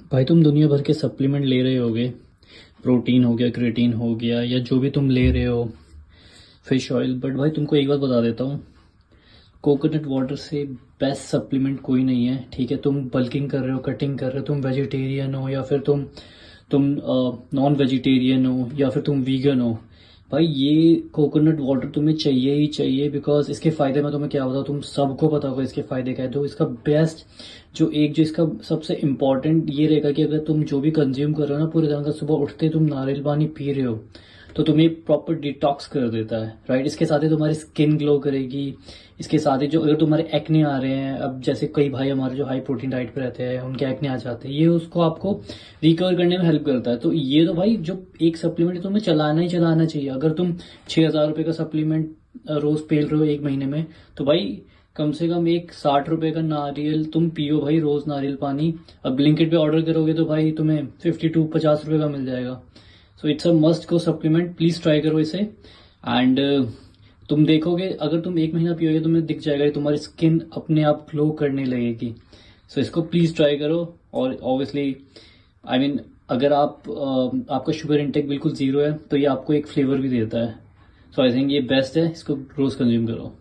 भाई तुम दुनिया भर के सप्लीमेंट ले रहे होगे, प्रोटीन हो गया, क्रिएटिन हो गया, या जो भी तुम ले रहे हो, फिश ऑयल। बट भाई तुमको एक बात बता देता हूँ, कोकोनट वाटर से बेस्ट सप्लीमेंट कोई नहीं है। ठीक है, तुम बल्किंग कर रहे हो, कटिंग कर रहे हो, तुम वेजिटेरियन हो या फिर तुम नॉन वेजिटेरियन हो या फिर तुम वीगन हो, भाई ये कोकोनट वाटर तुम्हें चाहिए ही चाहिए। बिकॉज इसके फायदे मैं तुम्हें क्या बताऊँ, तुम सबको पता होगा इसके फायदे क्या है। तो इसका बेस्ट जो इसका सबसे इम्पोर्टेंट ये रहेगा कि अगर तुम जो भी कंज्यूम कर रहे हो ना, पूरे दिन का सुबह उठते तुम नारियल पानी पी रहे हो, तो तुम्हें प्रॉपर डिटॉक्स कर देता है, राइट। इसके साथ ही तुम्हारी स्किन ग्लो करेगी। इसके साथ ही जो अगर तुम्हारे एक्ने आ रहे हैं, अब जैसे कई भाई हमारे जो हाई प्रोटीन डाइट पे रहते हैं उनके एक्ने आ जाते हैं, ये उसको आपको रिकवर करने में हेल्प करता है। तो ये तो भाई जो एक सप्लीमेंट तुम्हें चलाना ही चलाना चाहिए। अगर तुम 6,000 रुपए का सप्लीमेंट रोज पेल रहे हो एक महीने में, तो भाई कम से कम एक 60 रुपए का नारियल तुम पियो भाई, रोज नारियल पानी। अब ब्लिंकिट पे ऑर्डर करोगे तो भाई तुम्हें 50 to 50 रुपए का मिल जाएगा। So it's a must go supplement, please try करो इसे। एंड तुम देखोगे अगर तुम एक महीना पियोगे तुम्हें दिख जाएगा कि तुम्हारी स्किन अपने आप ग्लो करने लगेगी। सो इसको प्लीज ट्राई करो। और ऑब्वियसली आई मीन अगर आपका शुगर इंटेक बिल्कुल जीरो है तो ये आपको एक फ्लेवर भी देता है। सो आई थिंक ये बेस्ट है, इसको रोज कंज्यूम करो।